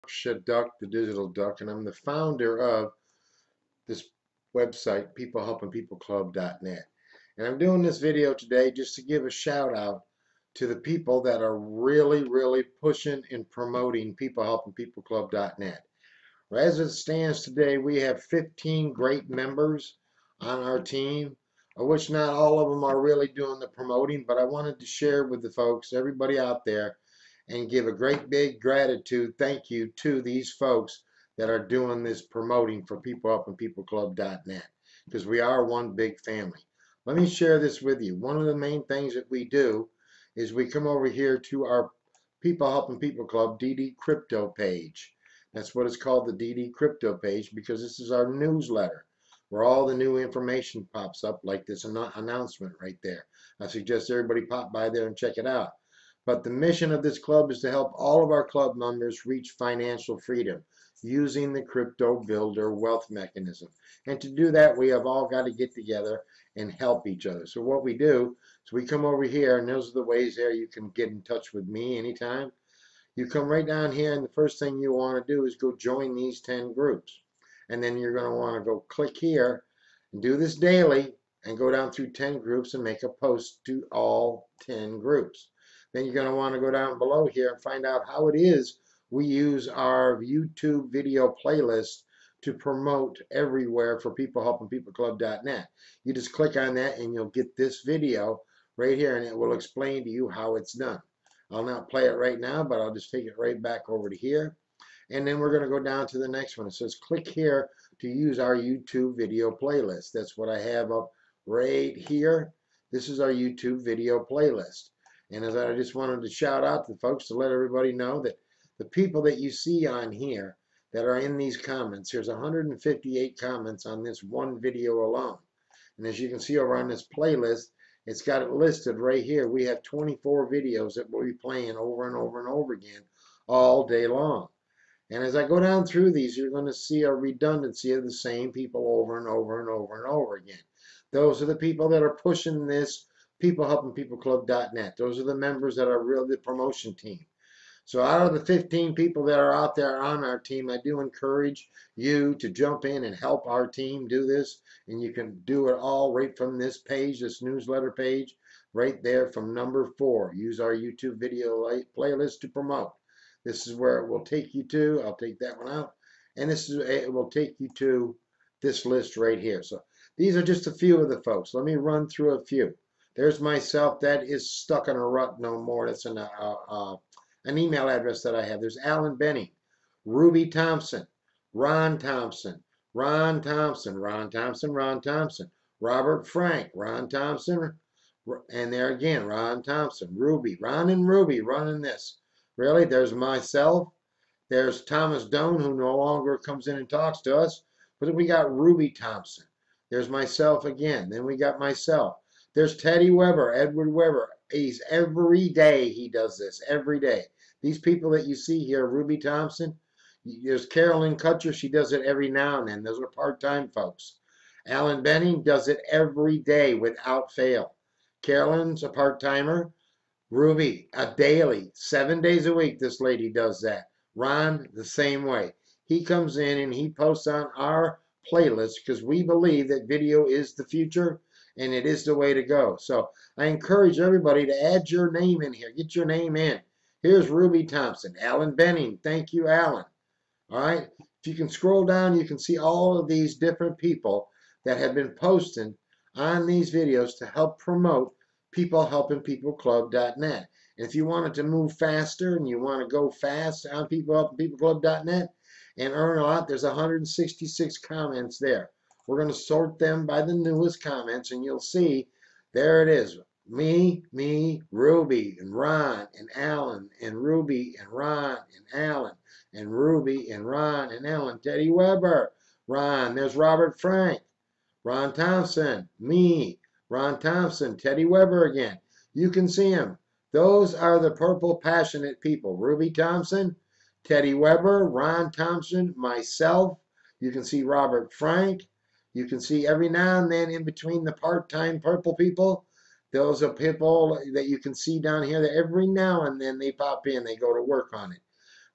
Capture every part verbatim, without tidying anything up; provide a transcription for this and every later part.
Duck, the Digital Duck, and I'm the founder of this website, people helping people club dot net. And I'm doing this video today just to give a shout out to the people that are really, really pushing and promoting people helping people club dot net. As it stands today, we have fifteen great members on our team, of which not all of them are really doing the promoting, but I wanted to share with the folks, everybody out there, and give a great big gratitude, thank you to these folks that are doing this promoting for people helping people club dot net, because we are one big family. Let me share this with you. One of the main things that we do is we come over here to our People Helping People Club D D Crypto page. That's what it's called, the D D Crypto page, because this is our newsletter where all the new information pops up, like this announcement right there. I suggest everybody pop by there and check it out. But the mission of this club is to help all of our club members reach financial freedom using the Crypto Builder wealth mechanism. And to do that, we have all got to get together and help each other. So what we do is we come over here, and those are the ways there you can get in touch with me anytime. You come right down here, and the first thing you want to do is go join these ten groups. And then you're going to want to go click here and do this daily and go down through ten groups and make a post to all ten groups. Then you're going to want to go down below here and find out how it is we use our YouTube video playlist to promote everywhere for people helping people club dot net. You just click on that and you'll get this video right here, and it will explain to you how it's done. I'll not play it right now, but I'll just take it right back over to here. And then we're going to go down to the next one. It says click here to use our YouTube video playlist. That's what I have up right here. This is our YouTube video playlist. And as I just wanted to shout out to folks to let everybody know that the people that you see on here that are in these comments, there's one hundred fifty-eight comments on this one video alone. And as you can see over on this playlist, it's got it listed right here. We have twenty-four videos that we'll be playing over and over and over again all day long. And as I go down through these, you're going to see a redundancy of the same people over and over and over and over again. Those are the people that are pushing this people helping people club dot net. Those are the members that are really the promotion team. So out of the fifteen people that are out there on our team, I do encourage you to jump in and help our team do this. And you can do it all right from this page, this newsletter page, right there from number four. Use our YouTube video playlist to promote. This is where it will take you to. I'll take that one out. And this is it will take you to this list right here. So these are just a few of the folks. Let me run through a few. There's myself. That is stuck in a rut no more. That's an, uh, uh, an email address that I have. There's Alan Benning, Ruby Thompson, Ron Thompson, Ron Thompson, Ron Thompson, Ron Thompson, Robert Frank, Ron Thompson, and there again, Ron Thompson, Ruby, Ron and Ruby running this. Really, there's myself. There's Thomas Doan, who no longer comes in and talks to us, but we got Ruby Thompson. There's myself again. Then we got myself. There's Teddy Weber, Edward Weber. He's every day he does this, every day. These people that you see here, Ruby Thompson, there's Carolyn Kutcher, she does it every now and then. Those are part-time folks. Alan Benning does it every day without fail. Carolyn's a part-timer. Ruby, a daily, seven days a week, this lady does that. Ron, the same way. He comes in and he posts on our playlist because we believe that video is the future and it is the way to go. So I encourage everybody to add your name in here. Get your name in. Here's Ruby Thompson, Alan Benning. Thank you, Alan. All right. If you can scroll down, you can see all of these different people that have been posting on these videos to help promote people helping people club dot net. And if you wanted to move faster and you want to go fast on people helping people club dot net and earn a lot, there's one hundred sixty-six comments there. We're going to sort them by the newest comments, and you'll see there it is. Me, me, Ruby, and Ron, and Alan, and Ruby, and Ron, and Alan, and Ruby, and Ron, and Alan. Teddy Weber, Ron. There's Robert Frank, Ron Thompson, me, Ron Thompson, Teddy Weber again. You can see him. Those are the purple passionate people. Ruby Thompson, Teddy Weber, Ron Thompson, myself. You can see Robert Frank. You can see every now and then in between the part-time purple people, those are people that you can see down here that every now and then they pop in, they go to work on it.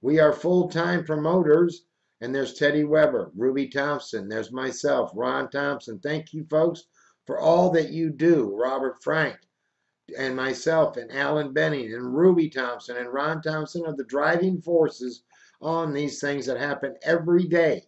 We are full-time promoters, and there's Teddy Weber, Ruby Thompson, there's myself, Ron Thompson. Thank you, folks, for all that you do. Robert Frank and myself and Alan Benning and Ruby Thompson and Ron Thompson are the driving forces on these things that happen every day.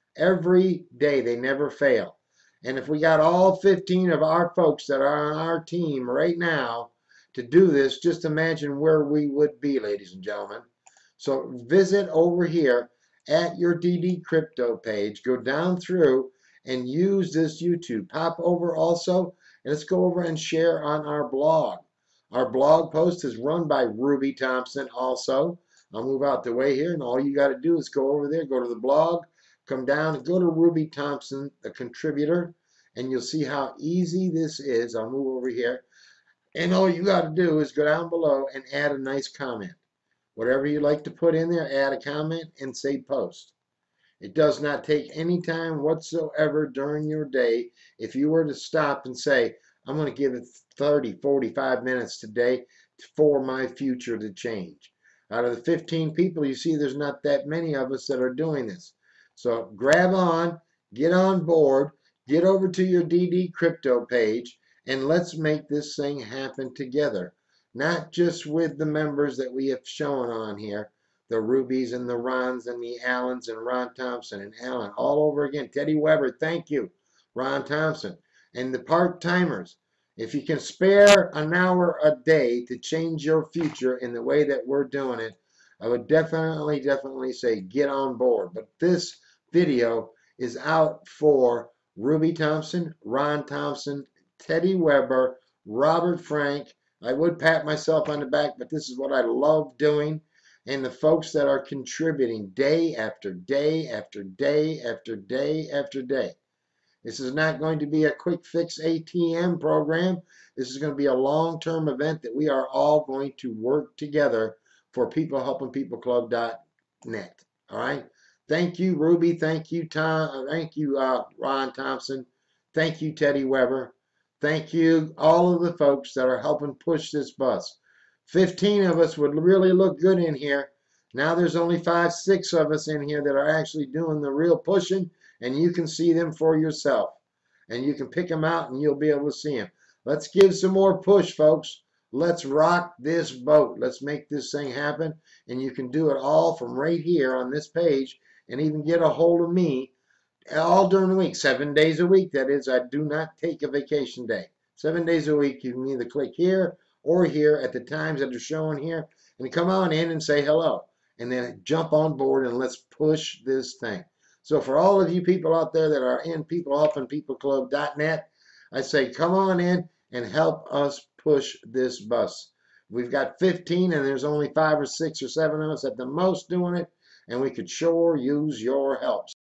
Every day. They never fail. And if we got all fifteen of our folks that are on our team right now to do this, just imagine where we would be, ladies and gentlemen. So visit over here at your D D Crypto page. Go down through and use this YouTube. Pop over also, and let's go over and share on our blog. Our blog post is run by Ruby Thompson also. I'll move out the way here, and all you got to do is go over there, go to the blog, come down and go to Ruby Thompson, the contributor, and you'll see how easy this is. I'll move over here. And all you got to do is go down below and add a nice comment. Whatever you like to put in there, add a comment and say post. It does not take any time whatsoever during your day. If you were to stop and say, I'm going to give it thirty, forty-five minutes today for my future to change. Out of the fifteen people, you see there's not that many of us that are doing this. So grab on, get on board, get over to your D D Crypto page, and let's make this thing happen together. Not just with the members that we have shown on here, the Rubies and the Rons and the Allens and Ron Thompson and Alan, all over again. Teddy Weber, thank you. Ron Thompson. And the part-timers. If you can spare an hour a day to change your future in the way that we're doing it, I would definitely, definitely say get on board. But this video is out for Ruby Thompson, Ron Thompson, Teddy Weber, Robert Frank. I would pat myself on the back, but this is what I love doing. And the folks that are contributing day after day after day after day after day. This is not going to be a quick fix A T M program. This is going to be a long-term event that we are all going to work together for people helping people club dot net. All right. Thank you, Ruby. Thank you, Tom. Thank you, uh, Ron Thompson. Thank you, Teddy Weber. Thank you, all of the folks that are helping push this bus. fifteen of us would really look good in here. Now there's only five, six of us in here that are actually doing the real pushing, and you can see them for yourself. And you can pick them out, and you'll be able to see them. Let's give some more push, folks. Let's rock this boat. Let's make this thing happen. And you can do it all from right here on this page, and even get a hold of me all during the week, seven days a week. That is, I do not take a vacation day. Seven days a week, you can either click here or here at the times that are shown here, and come on in and say hello, and then jump on board and let's push this thing. So for all of you people out there that are in people helping people club dot net, I say come on in and help us push this bus. We've got fifteen, and there's only five or six or seven of us at the most doing it, and we could sure use your help.